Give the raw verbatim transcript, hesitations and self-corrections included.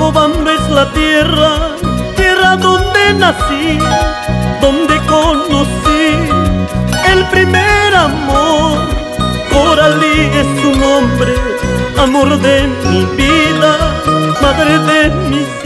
Riobamba es la tierra, tierra donde nací, donde conocí el primer amor. Coralí es su nombre, amor de mi vida, madre de mis